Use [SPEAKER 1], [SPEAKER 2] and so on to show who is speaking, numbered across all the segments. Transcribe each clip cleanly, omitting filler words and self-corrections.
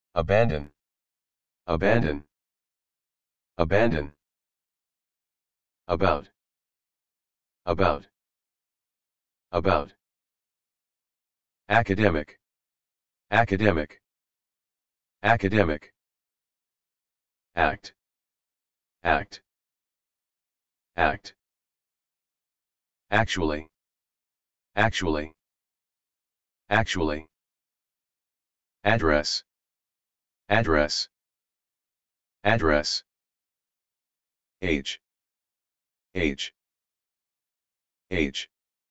[SPEAKER 1] abandon, abandon, abandon, about, about, about, academic, academic, academic, act, act, act, actually, actually, actually, address, address, address, age, age, age,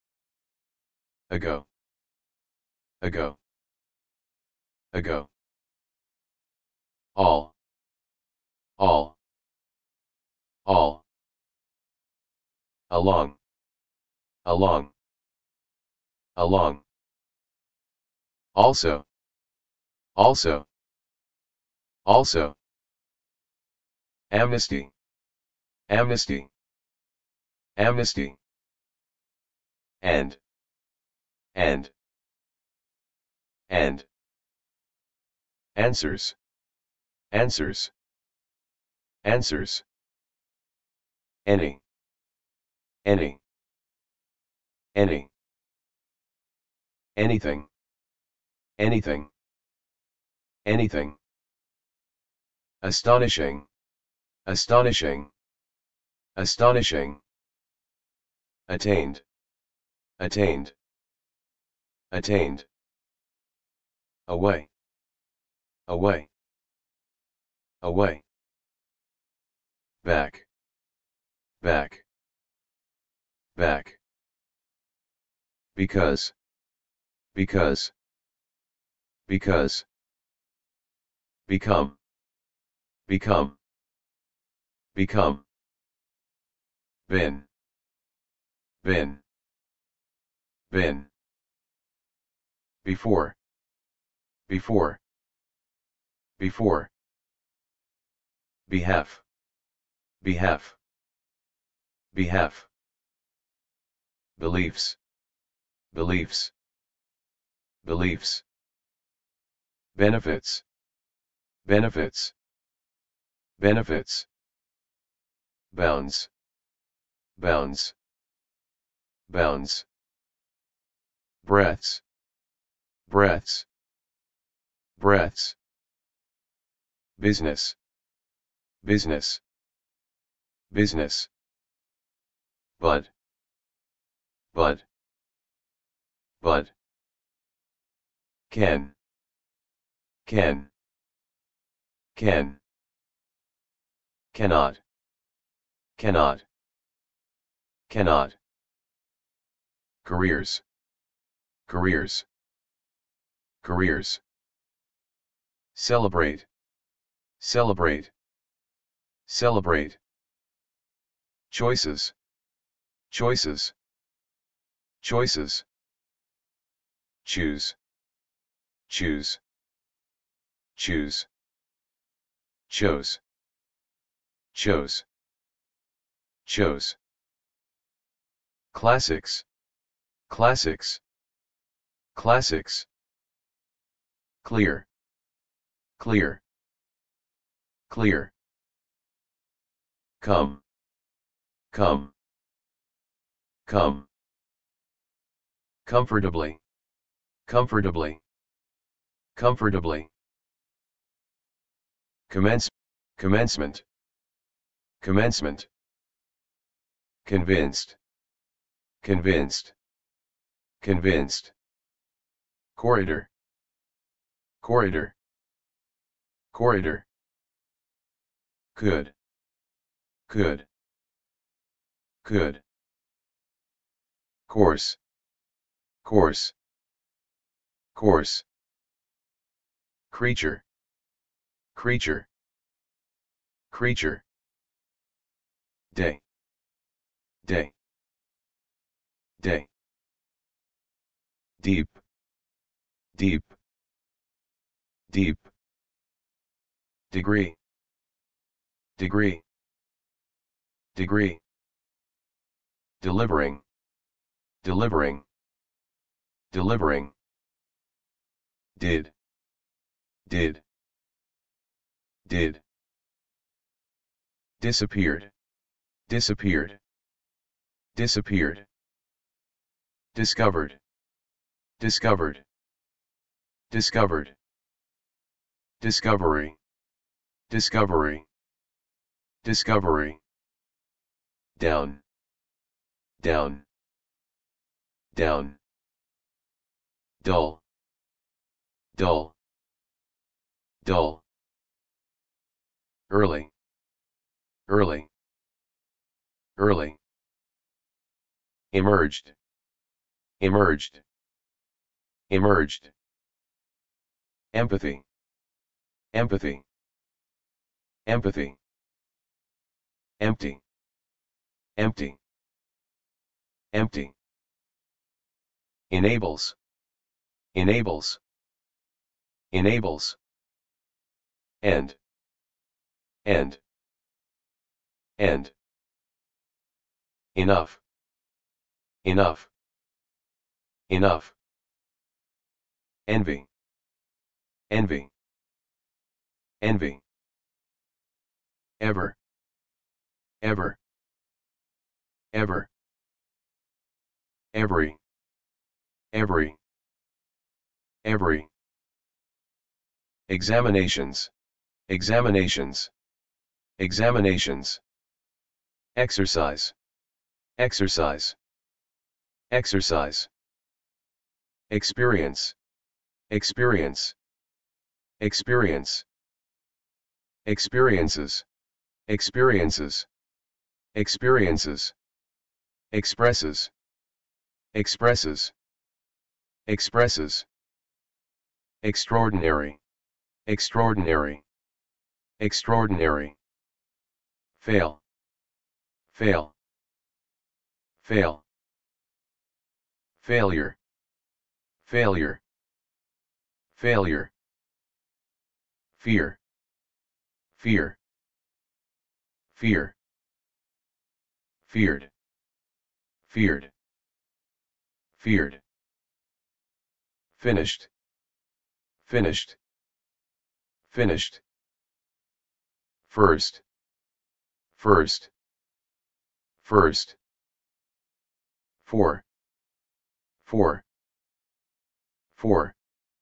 [SPEAKER 1] ago, ago, ago, all, all, all, along, along, along, also, also, also, amnesty, amnesty, amnesty, and, and answers, answers, answers, any, any, any, anything, anything, anything, astonishing, astonishing, astonishing, attained, attained, attained, away, away, away, back, back, back, because, because, because, become, become, become, been, been, been, before, before, before, behalf, behalf, behalf, beliefs, beliefs, beliefs, benefits, benefits, benefits, bounds, bounds, bounds, breaths, breaths, breaths, business, business, business, but, but, but, can, can, can, cannot, cannot, cannot, careers, careers, careers, celebrate, celebrate, celebrate, choices, choices, choices, choose, choose, choose, chose, chose, chose, classics, classics, classics, clear, clear, clear, come, come, come, comfortably, comfortably, comfortably, commence, commencement, commencement, convinced, convinced, convinced, corridor, corridor, corridor, could, could, could, course, course, course, creature, creature, creature, day, day, day, deep, deep, deep, degree, degree, degree, delivering, delivering, delivering, did, did, disappeared, disappeared, disappeared, discovered, discovered, discovered, discovery, discovery, discovery, down, down, down, dull, dull, dull, early, early, early, emerged, emerged, emerged, empathy, empathy, empathy, empty, empty, empty, enables, enables, enables, end, end, end, enough, enough, enough, envy, envy, envy, ever, ever, ever, every, every, every, examinations, examinations, examinations, exercise, exercise, exercise, experience, experience, experience, experiences, experiences, experiences, expresses, expresses, expresses, extraordinary, extraordinary, extraordinary, fail, fail, fail, failure, failure, failure, fear, fear, fear, feared, feared, feared, finished, finished, finished, first, first, first, for, for, for,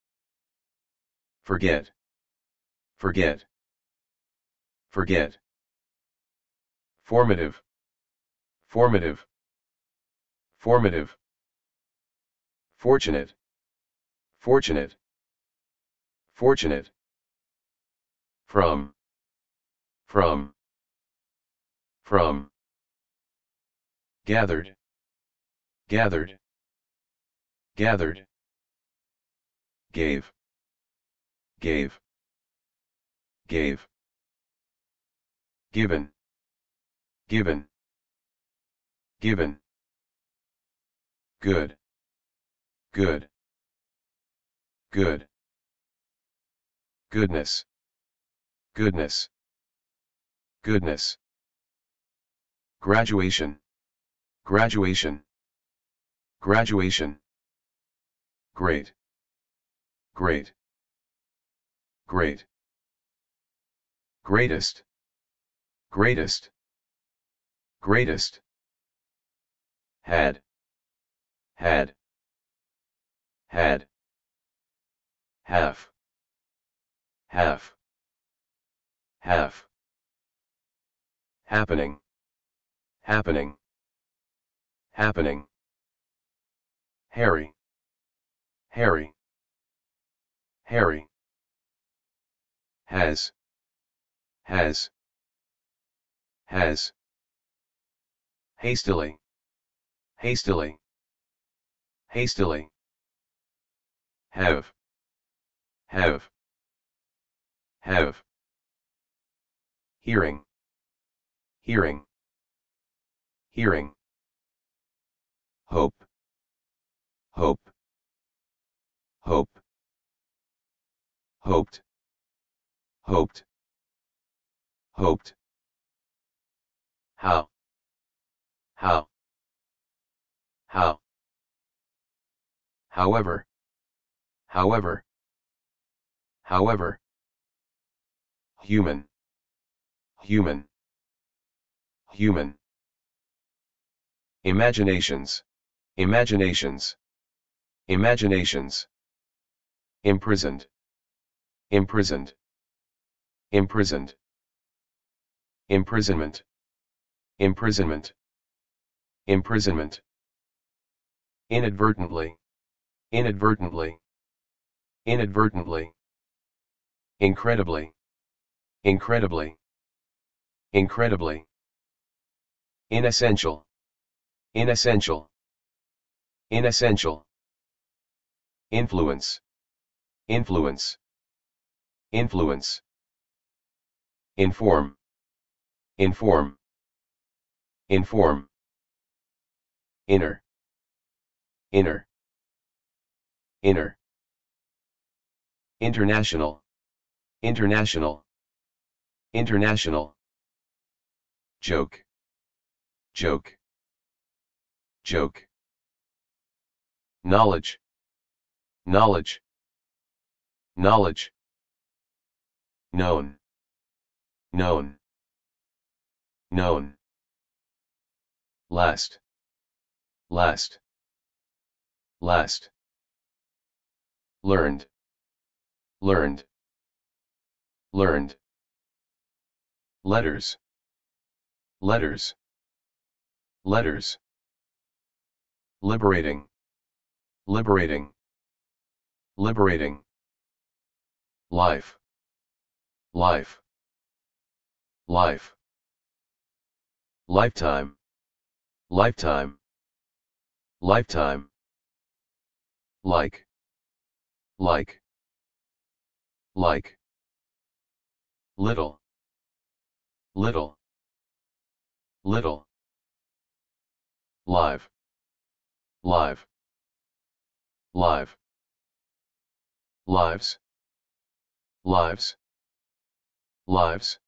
[SPEAKER 1] forget, forget, forget, formative, formative, formative, fortunate, fortunate, fortunate, from, from, from, gathered, gathered, gathered, gave, gave, gave, given, given, given, good, good, good, goodness, goodness, goodness, graduation, graduation, graduation, great, great, great, greatest, greatest, greatest, had, had, had, half, half, half, happening, happening, happening, Harry, Harry, Harry, has, has, has, hastily, hastily, hastily, have, have, have, hearing, hearing, hearing, hope, hope, hope, hoped, hoped, hoped, how, how, how, however, however, however, human, human, human. Imaginations, imaginations, imaginations. Imprisoned, imprisoned, imprisoned. Imprisonment, imprisonment, imprisonment. Inadvertently, inadvertently, inadvertently. Incredibly, incredibly, incredibly. Inessential, inessential, inessential. Influence, influence, influence. Inform, inform, inform. Inner, inner, inner. International, international, international. Joke, joke, joke. Knowledge, knowledge, knowledge. Known, known, known. Last, last, last. Learned, learned, learned. Letters, letters, letters. Liberating, liberating, liberating. Life, life, life. Lifetime, lifetime, lifetime. Like, like, like. Little, little, little. Live, live, live. Lives, lives, lives.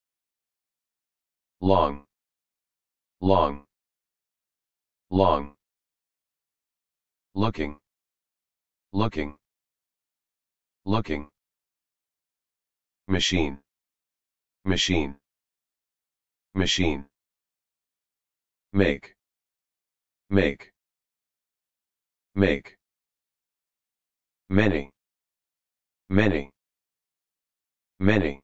[SPEAKER 1] Long, long, long. Looking, looking, looking. Machine, machine, machine. Make, make, make. Many, many, many.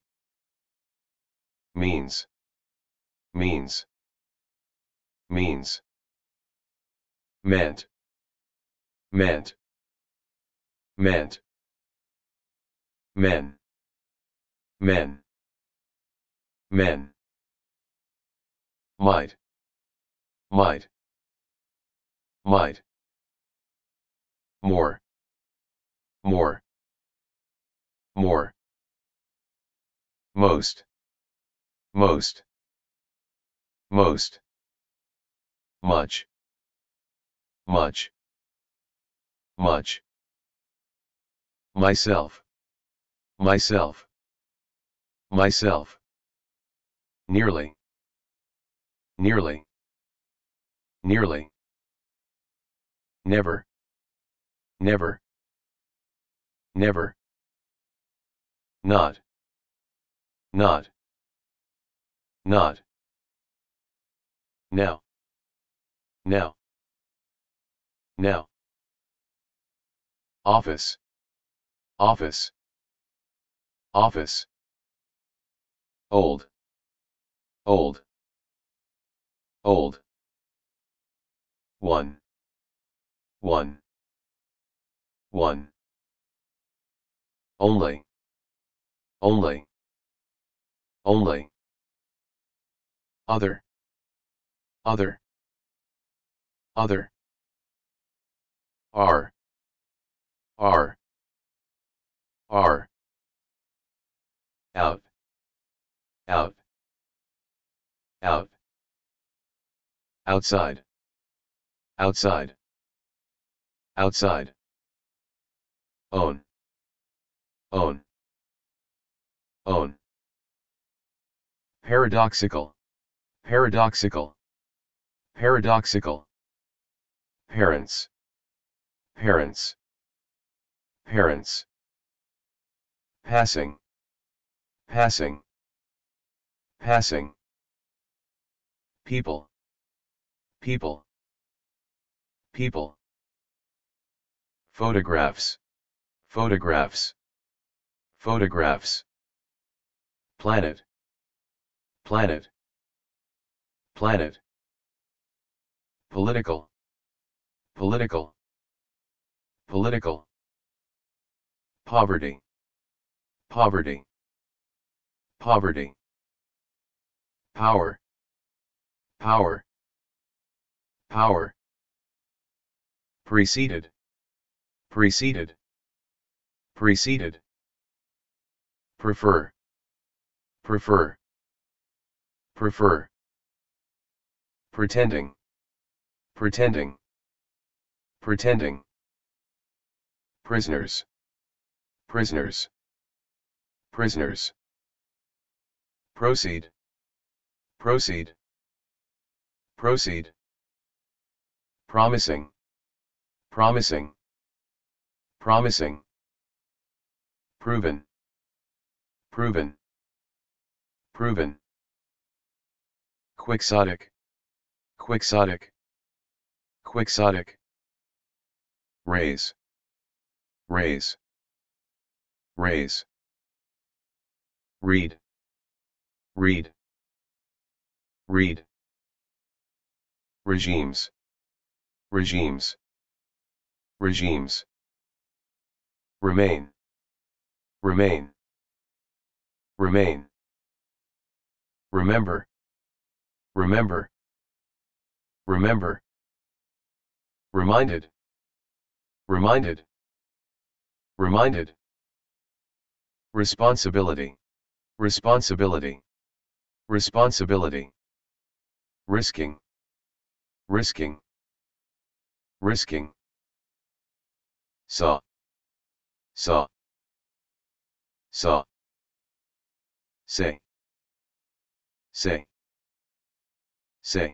[SPEAKER 1] Means, means, means. Meant, meant, meant. Men, men, men. Might, might, might. More, more, more. Most, most, most. Much, much, much. Myself, myself, myself. Nearly, nearly, nearly. Never, never, never. Not, not, not. Now, now, now. Office, office, office. Old, old, old. One, one, one. Only, only, only. Other, other, other. R, R, R. Out, out, out. Outside, outside, outside. Own, own, own. Paradoxical, paradoxical, paradoxical. Parents, parents, parents. Passing, passing, passing, people, people, people, photographs, photographs, photographs, planet, planet, planet, political, political, political, poverty, poverty, poverty, power, power, power, preceded, preceded, preceded, prefer, prefer, prefer, pretending, pretending, pretending, prisoners, prisoners, prisoners, proceed, proceed, proceed, promising, promising, promising, proven, proven, proven, quixotic, quixotic, quixotic, raise, raise, raise, read, read, read, regimes, regimes, regimes, remain, remain, remain, remember, remember, remember, reminded, reminded, reminded, responsibility, responsibility, responsibility, risking, risking, risking, saw, saw, saw, say, say, say,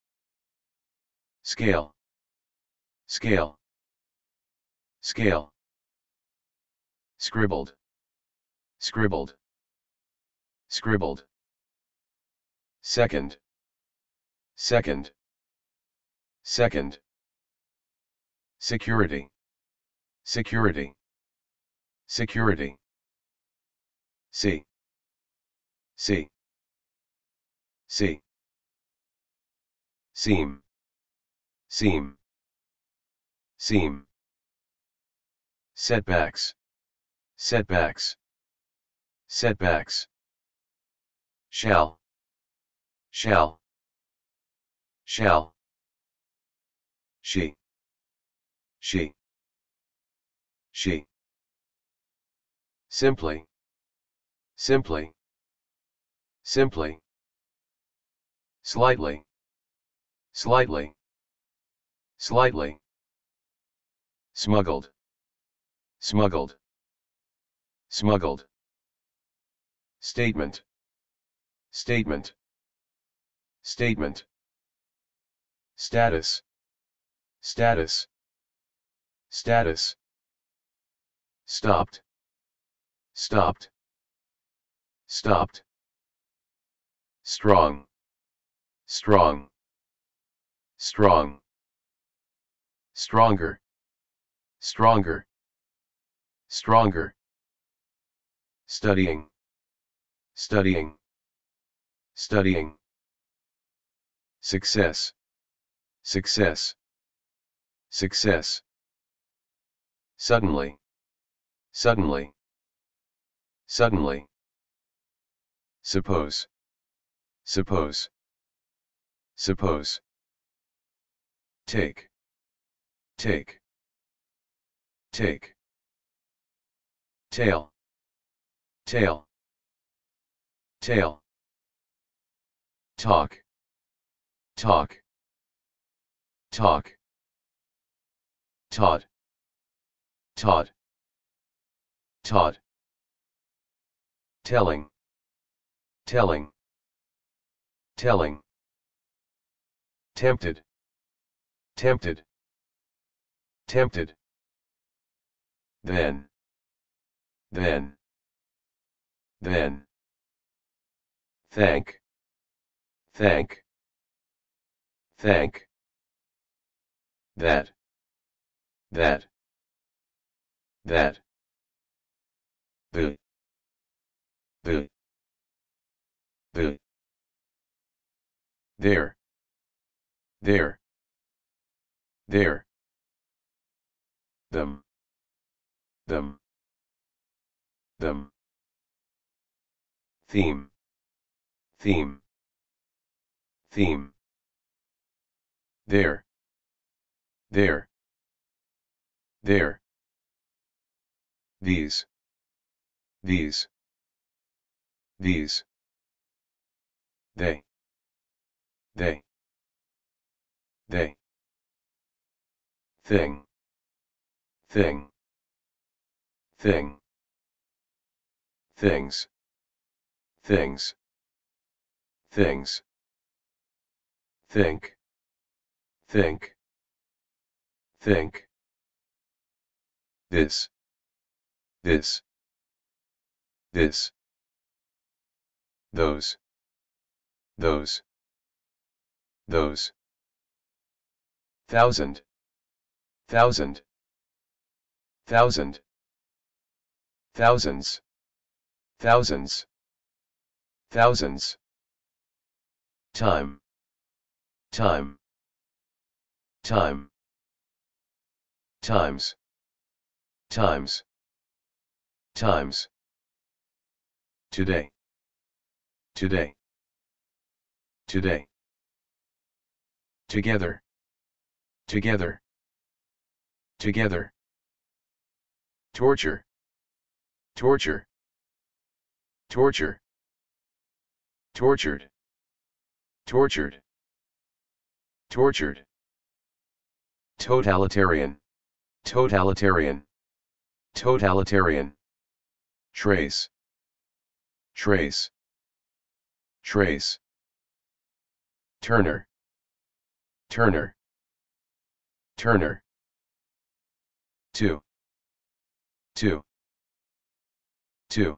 [SPEAKER 1] scale, scale, scale, scribbled, scribbled, scribbled, second, second, second, security, security, security, see, see, see, seam, seam, seam, setbacks, setbacks, setbacks, shall, shall, shall, she, she, she, simply, simply, simply, slightly, slightly, slightly, smuggled, smuggled, smuggled, statement, statement, statement, status, status, status, stopped, stopped, stopped, strong, strong, strong, stronger, stronger, stronger, studying, studying, studying, success, success, success, suddenly, suddenly, suddenly, suppose, suppose, suppose, take, take, take, tail, tail, tail, talk, talk, talk, taught, taught, taught, telling, telling, telling, tempted, tempted, tempted, then, then, then, thank, thank, thank, that, that, that, the, the, the, there, there, there, them, them, them, theme, theme, theme, there, there, there, these, these, these, they, they, they, thing, thing, thing, things, things, things, think, think, think, this, this, this, those, those, those, thousand, thousand, thousand, thousands, thousands, thousands, time, time, time, times, times, times, today, today, today, together, together, together, torture, torture, torture, tortured, tortured, tortured, totalitarian, totalitarian, totalitarian, trace, trace, trace, Turner, Turner, Turner, two, two, two,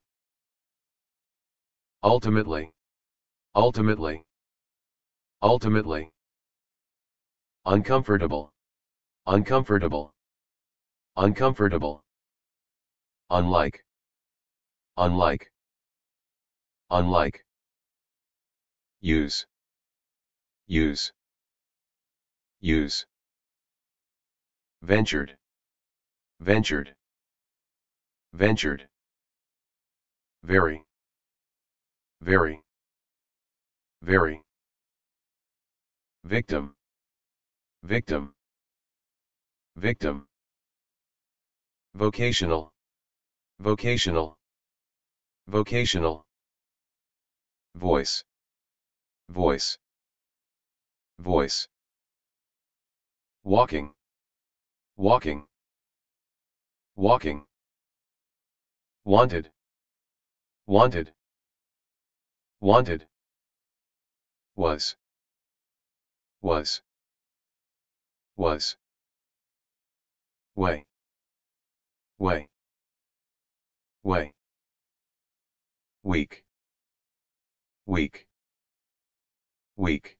[SPEAKER 1] ultimately, ultimately, ultimately, uncomfortable, uncomfortable, uncomfortable, unlike, unlike, unlike, use, use, use, ventured, ventured, ventured, very, very, very, victim, victim, victim, vocational, vocational, vocational, voice, voice, voice, walking, walking, walking, wanted, wanted, wanted, was, was, was, way, way, way, weak, weak, weak,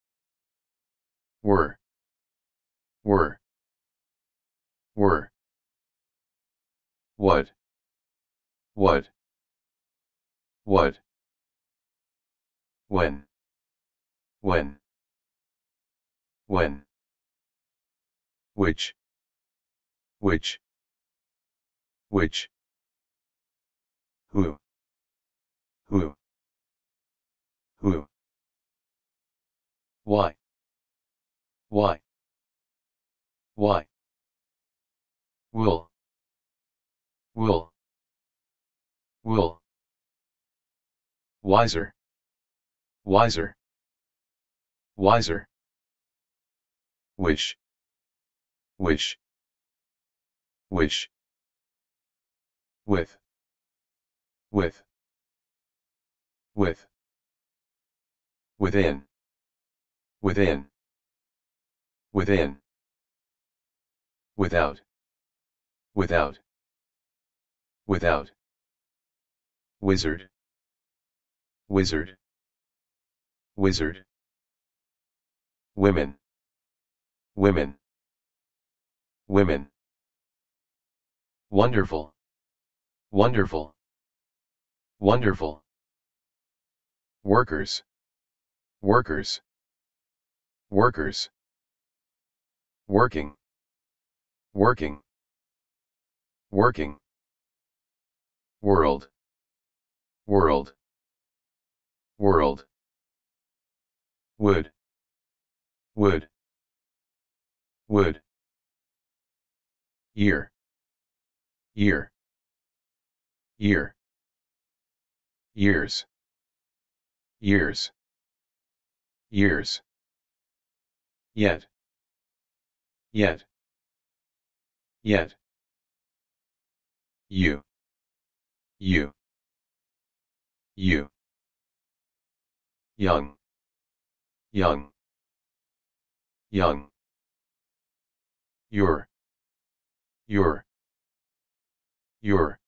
[SPEAKER 1] were, were, were, what, what, what, when, when, when, which, which, which, who, who, who, why, why, why, will, will, will, wiser, wiser, wiser, wish, wish, wish, with, with, with, within, within, within, without, without, without, wizard, wizard, wizard, women, women, women, wonderful, wonderful, wonderful, workers, workers, workers, working, working, working, world, world, world, wood, wood, wood, year, year, year, years, years, years, yet, yet, yet, you, you, you, young, young, young, your, your,